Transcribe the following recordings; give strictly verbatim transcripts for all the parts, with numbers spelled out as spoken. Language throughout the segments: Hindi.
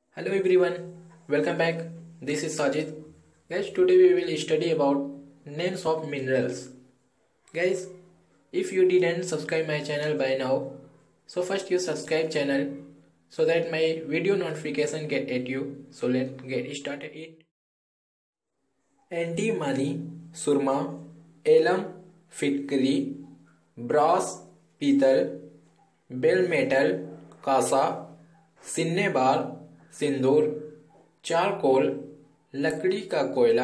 Hello everyone, welcome back. This is Sajid. Guys, today we will study about names of minerals. Guys, if you didn't subscribe my channel by now, so first you subscribe channel so that my video notification get at you. So let's get started it. Antimony, सुरमा, एलम, फिटकरी, ब्रास, पीतल, बेल मेटल, कासा, सिन्नेबार, सिंदूर, चारकोल, लकड़ी का कोयला,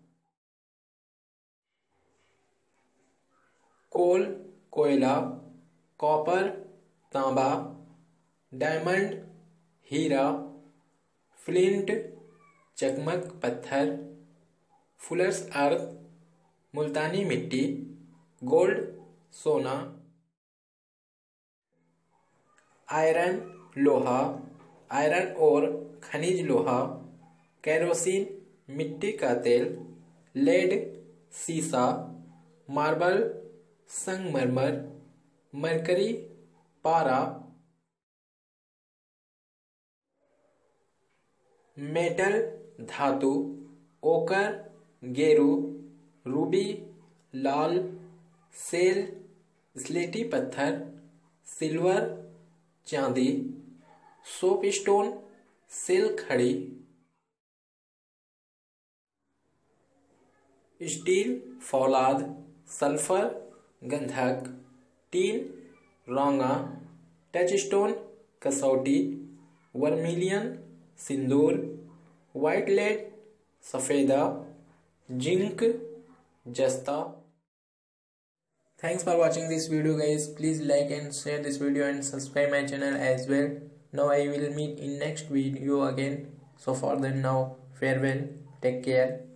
कोल, कोयला, कॉपर, तांबा, डायमंड, हीरा, फ्लिंट, चकमक पत्थर, फुलर्स अर्थ, मुल्तानी मिट्टी, गोल्ड, सोना, आयरन, लोहा, आयरन और खनिज लोहा, केरोसिन, मिट्टी का तेल, लेड, सीसा, मार्बल, संगमरमर, मरकरी, पारा, मेटल, धातु, ओकर, गेरू, रूबी, लाल, सेल, स्लेटी पत्थर, सिल्वर, चांदी, सोप स्टोन, सेल खड़ी, स्टील, फौलाद, सल्फर, गंधक, टीन, रोंगा, टच स्टोन, कसौटी, वर्मिलियन, सिंदूर, व्हाइट लेड, सफेदा, जिंक, जस्ता. Thanks for watching this video guys. Please like and share this video and subscribe my channel as well. Now I will meet in next video again. So for then now, farewell. Take care.